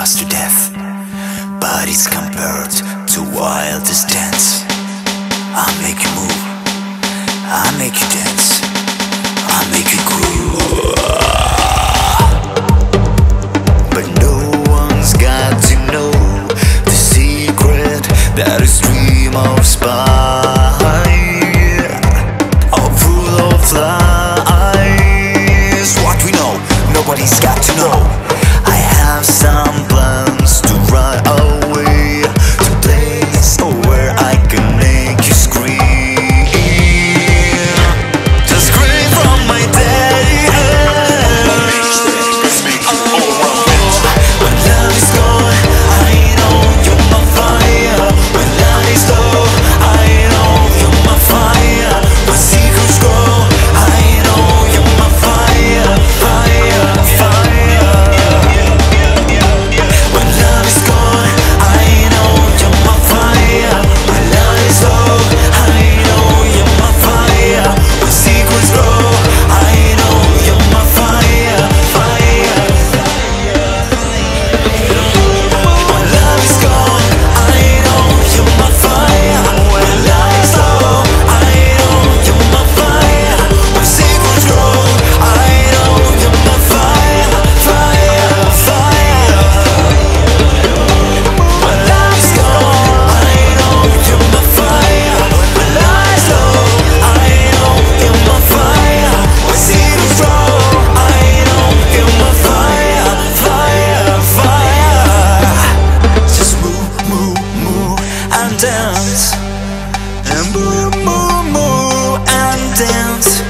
us to death, but it's compared to wildest dance. I make you move, I make you dance, I make you groove. But no one's got to know the secret that is dream or spy, or full of lies. What we know, nobody's got to know. I have some plans to run away to place where I can make you scream. Just scream from my daddy. When love is gone, I know you're my fire. When love is low, I know you're my fire. When secrets grow, I know you're my fire, fire, fire. When love is gone, I know you're my fire. When love is low, I know you're my fire. When secrets grow, I know you're my fire, fire. When love is gone, I know you're my fire. When love is low, I know you're my fire. When secrets grow, I know you're my fire, fire, fire. When love is gone, I know you're my fire. When love is low, I know you're my fire. When secrets grow, I know you're my fire, fire, fire. Just move, move, move and dance, and move, move, move and dance.